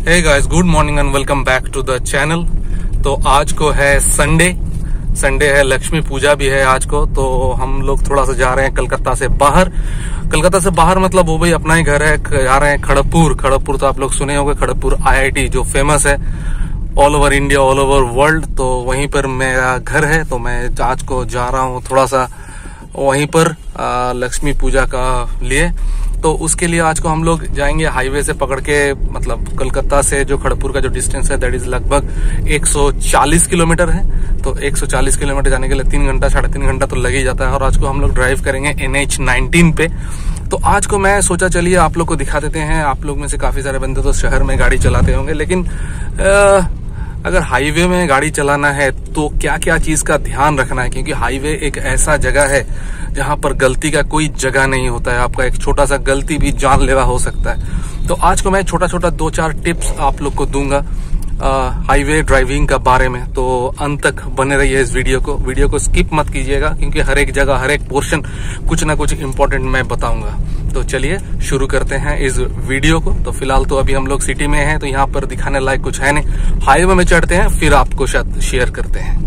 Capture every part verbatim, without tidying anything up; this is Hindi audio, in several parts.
Hey guys, good morning and welcome back to the channel. तो आज को है संडे संडे है, लक्ष्मी पूजा भी है आज को। तो हम लोग थोड़ा सा जा रहे हैं कलकत्ता से बाहर। कलकत्ता से बाहर मतलब वो भाई अपना ही घर है। जा रहे हैं खड़गपुर। खड़गपुर तो आप लोग सुने होंगे, खड़गपुर आई आई टी जो फेमस है all over India, all over world. तो वहीं पर मेरा घर है। तो मैं आज को जा रहा हूँ थोड़ा सा वहीं पर आ, लक्ष्मी पूजा का लिए। तो उसके लिए आज को हम लोग जाएंगे हाईवे से पकड़ के, मतलब कलकत्ता से जो खड़गपुर का जो डिस्टेंस है दैट इज लगभग एक सौ चालीस किलोमीटर है। तो एक सौ चालीस किलोमीटर जाने के लिए तीन घंटा साढ़े तीन घंटा तो लग ही जाता है। और आज को हम लोग ड्राइव करेंगे एन एच नाइनटीन पे। तो आज को मैं सोचा चलिए आप लोग को दिखा देते हैं। आप लोग में से काफी सारे बंदे तो शहर में गाड़ी चलाते होंगे, लेकिन आ, अगर हाईवे में गाड़ी चलाना है तो क्या क्या चीज का ध्यान रखना है, क्योंकि हाईवे एक ऐसा जगह है जहां पर गलती का कोई जगह नहीं होता है। आपका एक छोटा सा गलती भी जानलेवा हो सकता है। तो आज को मैं छोटा छोटा दो चार टिप्स आप लोग को दूंगा हाईवे ड्राइविंग का बारे में। तो अंत तक बने रहिए इस वीडियो को वीडियो को स्किप मत कीजिएगा, क्योंकि हर एक जगह हर एक पोर्शन कुछ ना कुछ इम्पोर्टेंट मैं बताऊंगा। तो चलिए शुरू करते हैं इस वीडियो को। तो फिलहाल तो अभी हम लोग सिटी में हैं, तो यहाँ पर दिखाने लायक कुछ है नहीं। हाईवे में चढ़ते हैं फिर आपको शायद शेयर करते हैं।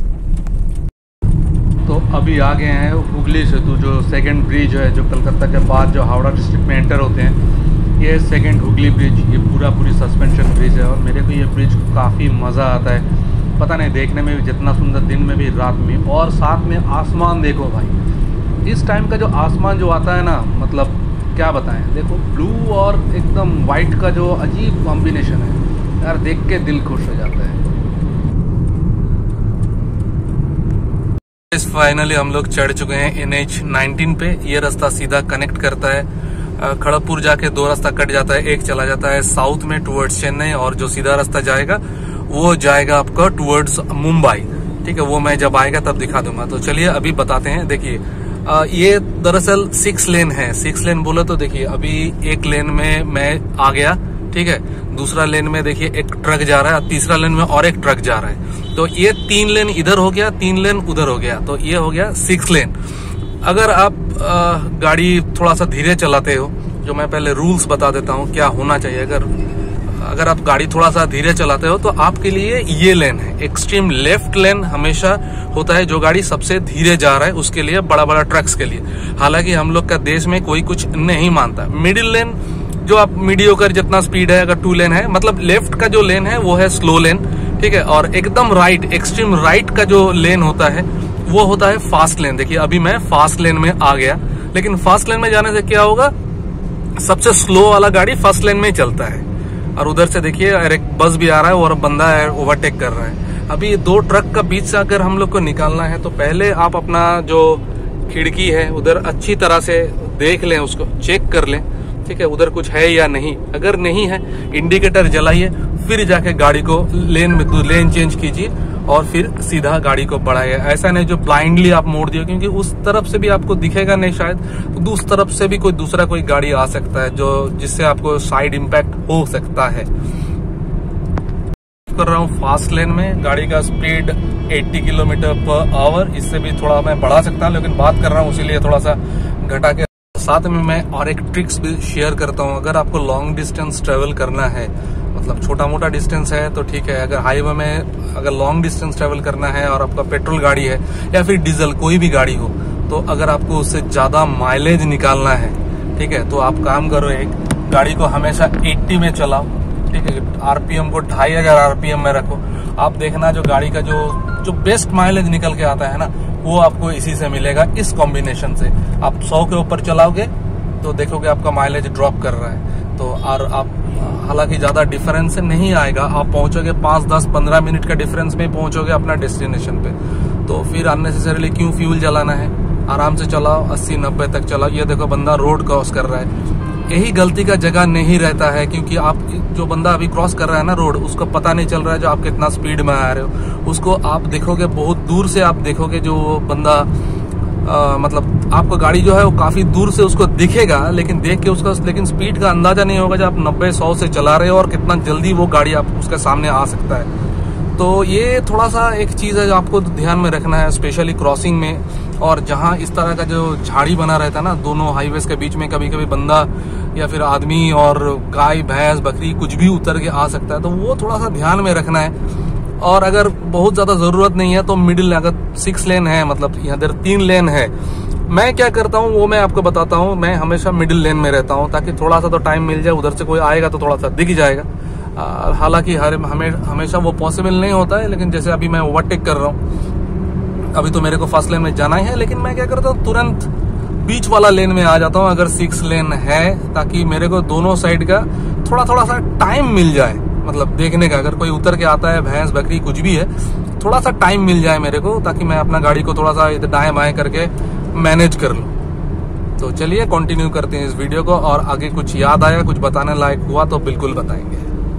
तो अभी आ गए हैं हुगली सेतु, जो सेकंड ब्रिज है जो कलकत्ता के बाद जो हावड़ा डिस्ट्रिक्ट में एंटर होते हैं। ये सेकंड हुगली ब्रिज, ये पूरा पूरी सस्पेंशन ब्रिज है। और मेरे को ये ब्रिज काफ़ी मज़ा आता है, पता नहीं देखने में भी जितना सुंदर, दिन में भी रात में। और साथ में आसमान देखो भाई, इस टाइम का जो आसमान जो आता है ना, मतलब क्या बताएं। देखो ब्लू और एकदम वाइट का जो अजीब कॉम्बिनेशन है यार, देख के दिल खुश हो जाता है। फाइनली हम लोग चढ़ चुके हैं एन एच नाइनटीन पे। ये रास्ता सीधा कनेक्ट करता है खड़गपुर जाके। दो रास्ता कट जाता है, एक चला जाता है साउथ में टुवर्ड्स चेन्नई, और जो सीधा रास्ता जाएगा वो जाएगा आपका टुवर्ड्स मुंबई। ठीक है, वो मैं जब आएगा तब दिखा दूंगा। तो चलिए अभी बताते हैं। देखिए ये दरअसल सिक्स लेन है। सिक्स लेन बोले तो देखिए अभी एक लेन में मैं आ गया, ठीक है, दूसरा लेन में देखिए एक ट्रक जा रहा है, तीसरा लेन में और एक ट्रक जा रहा है। तो ये तीन लेन इधर हो गया, तीन लेन उधर हो गया, तो ये हो गया सिक्स लेन। अगर आप आ, गाड़ी थोड़ा सा धीरे चलाते हो, जो मैं पहले रूल्स बता देता हूँ क्या होना चाहिए। अगर अगर आप गाड़ी थोड़ा सा धीरे चलाते हो तो आपके लिए ये लेन है, एक्सट्रीम लेफ्ट लेन हमेशा होता है। जो गाड़ी सबसे धीरे जा रहा है उसके लिए, बड़ा बड़ा ट्रक्स के लिए। हालांकि हम लोग का देश में कोई कुछ नहीं मानता। मिडिल लेन जो आप मीडियोकर जितना स्पीड है, अगर टू लेन है, मतलब लेफ्ट का जो लेन है वो है स्लो लेन, ठीक है। और एकदम राइट, एक्सट्रीम राइट का जो लेन होता है वो होता है फास्ट लेन। देखिए अभी मैं फास्ट लेन में आ गया, लेकिन फास्ट लेन में जाने से क्या होगा, सबसे स्लो वाला गाड़ी फर्स्ट लेन में ही चलता है। और उधर से देखिए एक बस भी आ रहा है और बंदा है ओवरटेक कर रहा है। अभी दो ट्रक का बीच से अगर हम लोग को निकालना है तो पहले आप अपना जो खिड़की है उधर अच्छी तरह से देख लें, उसको चेक कर लें, ठीक है, उधर कुछ है या नहीं। अगर नहीं है इंडिकेटर जलाइए, फिर जाके गाड़ी को लेन में लेन चेंज कीजिए और फिर सीधा गाड़ी को बढ़ाइए। ऐसा नहीं जो ब्लाइंडली आप मोड़ दिए, क्योंकि उस तरफ से भी आपको दिखेगा नहीं शायद, तो उस तरफ से भी कोई दूसरा कोई गाड़ी आ सकता है जो जिससे आपको साइड इम्पैक्ट हो सकता है। कर रहा हूँ फास्ट लेन में, गाड़ी का स्पीड अस्सी किलोमीटर पर आवर, इससे भी थोड़ा मैं बढ़ा सकता हूँ, लेकिन बात कर रहा हूँ इसीलिए थोड़ा सा घटा के। साथ में मैं और एक ट्रिक्स भी शेयर करता हूँ। अगर आपको लॉन्ग डिस्टेंस ट्रेवल करना है, मतलब छोटा मोटा डिस्टेंस है तो ठीक है। अगर हाईवे में अगर लॉन्ग डिस्टेंस ट्रेवल करना है और आपका पेट्रोल गाड़ी है या फिर डीजल कोई भी गाड़ी हो, तो अगर आपको उससे ज्यादा माइलेज निकालना है, ठीक है, तो आप काम करो, एक गाड़ी को हमेशा अस्सी में चलाओ, ठीक है। आरपीएम को ढाई हजार आरपीएम में रखो। आप देखना जो गाड़ी का जो जो बेस्ट माइलेज निकल के आता है ना, वो आपको इसी से मिलेगा, इस कॉम्बिनेशन से। आप सौ के ऊपर चलाओगे तो देखोगे आपका माइलेज ड्रॉप कर रहा है। तो और आप हालांकि ज्यादा डिफरेंस नहीं आएगा, आप पहुंचोगे पाँच दस पंद्रह मिनट का डिफरेंस में पहुंचोगे अपना डेस्टिनेशन पे। तो फिर अननेसेसरीली क्यों फ्यूल जलाना है, आराम से चलाओ, अस्सी नब्बे तक चलाओ। ये देखो बंदा रोड क्रॉस कर रहा है, यही गलती का जगह नहीं रहता है, क्योंकि आप जो बंदा अभी क्रॉस कर रहा है ना रोड, उसको पता नहीं चल रहा है जो आप कितना स्पीड में आ रहे हो। उसको आप देखोगे बहुत दूर से, आप देखोगे जो बंदा आ, मतलब आपको गाड़ी जो है वो काफी दूर से उसको दिखेगा, लेकिन देख के उसका लेकिन स्पीड का अंदाजा नहीं होगा जो आप नब्बे सौ से चला रहे हो और कितना जल्दी वो गाड़ी आप उसके सामने आ सकता है। तो ये थोड़ा सा एक चीज है जो आपको ध्यान में रखना है, स्पेशली क्रॉसिंग में। और जहाँ इस तरह का जो झाड़ी बना रहता है ना दोनों हाईवेज के बीच में, कभी कभी बंदा या फिर आदमी और गाय भैंस बकरी कुछ भी उतर के आ सकता है, तो वो थोड़ा सा ध्यान में रखना है। और अगर बहुत ज्यादा जरूरत नहीं है तो मिडिल, अगर सिक्स लेन है, मतलब यहाँ इधर तीन लेन है, मैं क्या करता हूँ वो मैं आपको बताता हूँ। मैं हमेशा मिडिल लेन में रहता हूँ ताकि थोड़ा सा तो टाइम मिल जाए, उधर से कोई आएगा तो थोड़ा सा दिख जाएगा। हालांकि हर हमें हमेशा वो पॉसिबल नहीं होता है, लेकिन जैसे अभी मैं ओवरटेक कर रहा हूँ, अभी तो मेरे को फर्स्ट लेन में जाना ही है, लेकिन मैं क्या करता हूँ तुरंत बीच वाला लेन में आ जाता हूँ अगर सिक्स लेन है, ताकि मेरे को दोनों साइड का थोड़ा थोड़ा सा टाइम मिल जाए, मतलब देखने का। अगर कोई उतर के आता है भैंस बकरी कुछ भी है, थोड़ा सा टाइम मिल जाए मेरे को, ताकि मैं अपना गाड़ी को थोड़ा सा इधर दाएं बाएं करके मैनेज कर लूँ। तो चलिए कंटिन्यू करते हैं इस वीडियो को, और आगे कुछ याद आया, कुछ बताने लायक हुआ तो बिल्कुल बताएंगे।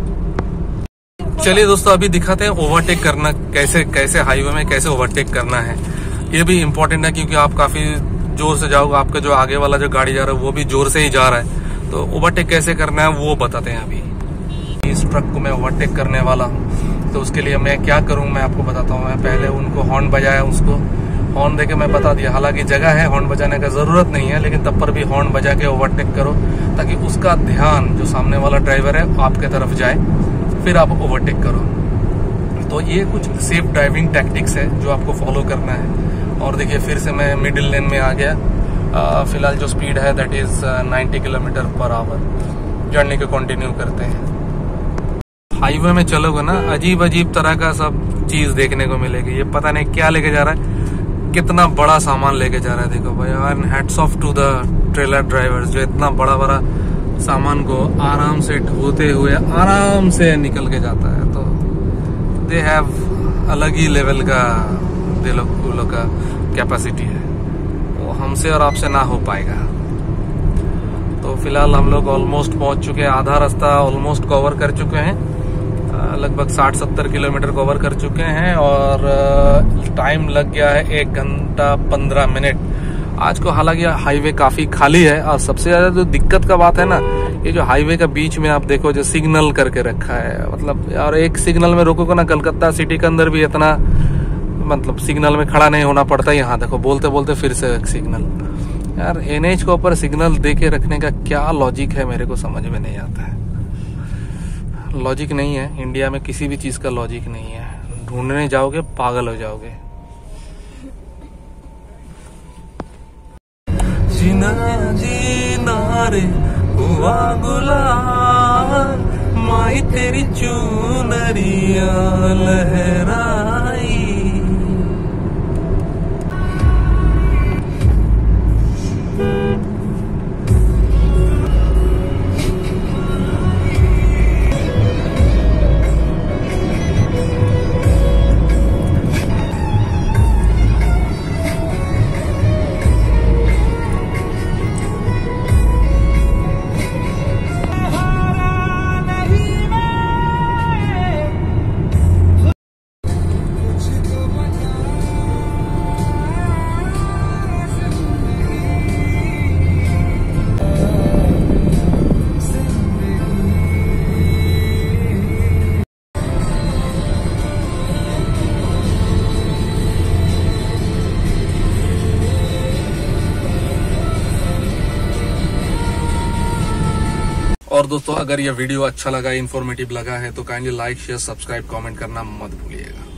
चलिए दोस्तों, अभी दिखाते हैं ओवरटेक करना कैसे, कैसे हाईवे में कैसे ओवरटेक करना है। ये भी इम्पोर्टेंट है क्योंकि आप काफी जोर से जाओगे, आपका जो आगे वाला जो गाड़ी जा रहा है वो भी जोर से ही जा रहा है, तो ओवरटेक कैसे करना है वो बताते हैं। अभी इस ट्रक को मैं ओवरटेक करने वाला हूँ, तो उसके लिए मैं क्या करूँ मैं आपको बताता हूँ। मैं पहले उनको हॉर्न बजाया, उसको हॉर्न देके मैं बता दिया। हालांकि जगह है हॉर्न बजाने का जरूरत नहीं है, लेकिन तब पर भी हॉर्न बजा के ओवरटेक करो, ताकि उसका ध्यान जो सामने वाला ड्राइवर है आपके तरफ जाए, फिर आप ओवरटेक करो। तो ये कुछ सेफ ड्राइविंग टैक्टिक्स है जो आपको फॉलो करना है। और देखिए फिर से मैं मिडिल लेन में आ गया। फिलहाल जो स्पीड है that is ninety kilometer per hour. Journey को कंटिन्यू करते हैं। हाईवे में चलोगे ना, अजीब अजीब तरह का सब चीज देखने को मिलेगी। ये पता नहीं क्या लेके जा रहा है, कितना बड़ा सामान लेके जा रहा है। देखो भाई, and hats off to the trailer drivers जो इतना बड़ा बड़ा सामान को आराम से ढोते हुए आराम से निकल के जाता है। तो दे हैव अलग ही लेवल का दे लोग लोग का कैपेसिटी है, वो हमसे और आपसे ना हो पाएगा। तो फिलहाल हम लोग ऑलमोस्ट पहुंच चुके हैं, आधा रास्ता ऑलमोस्ट कवर कर चुके हैं, लगभग साठ सत्तर किलोमीटर कवर कर चुके हैं, और टाइम लग गया है एक घंटा पंद्रह मिनट आज को। हालांकि हाईवे काफी खाली है, और सबसे ज्यादा जो दिक्कत का बात है ना, ये जो हाईवे का बीच में आप देखो जो सिग्नल करके रखा है, मतलब यार एक सिग्नल में रोकोगे ना, कलकत्ता सिटी के अंदर भी इतना मतलब सिग्नल में खड़ा नहीं होना पड़ता। यहाँ देखो बोलते बोलते फिर से एक सिग्नल। यार एनएच के ऊपर सिग्नल दे के रखने का क्या लॉजिक है, मेरे को समझ में नहीं आता है। लॉजिक नहीं है, इंडिया में किसी भी चीज का लॉजिक नहीं है। ढूंढने जाओगे पागल हो जाओगे। जीना जीना रे हुआ गुलाल, माई तेरी चुनरिया लहराई। और दोस्तों, अगर यह वीडियो अच्छा लगा, इन्फॉर्मेटिव लगा है तो kindly like share subscribe comment करना मत भूलिएगा।